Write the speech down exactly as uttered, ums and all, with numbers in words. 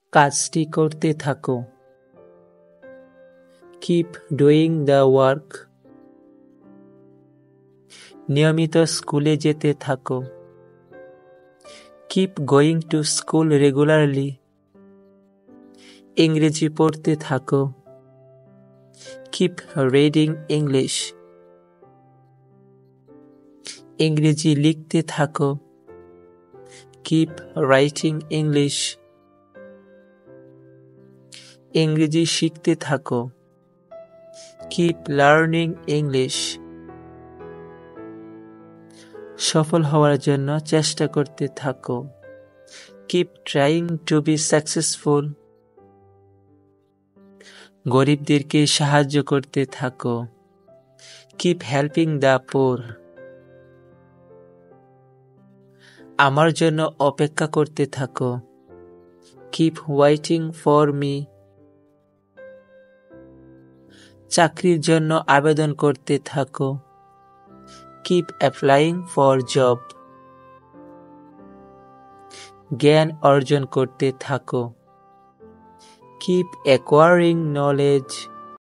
কাজটি করতে থাকো। Keep doing the work. নিয়মিত স্কুলে যেতে থাকো। Keep going to school regularly. ইংরেজি পড়তে থাকো। Keep reading English. ইংরেজি লিখতে থাকো। Keep writing English. ইংরেজি শিখতে থাকো। Keep learning English. সফল হওয়ার জন্য চেষ্টা করতে থাকো। Keep trying to be successful. গরিবদেরকে সাহায্য করতে থাকো। Keep helping the poor. আমার জন্য অপেক্ষা করতে থাকো। Keep waiting for me. চাকরির জন্য আবেদন করতে থাকো। Keep applying for job. জ্ঞান অর্জন করতে থাকো। Keep acquiring knowledge.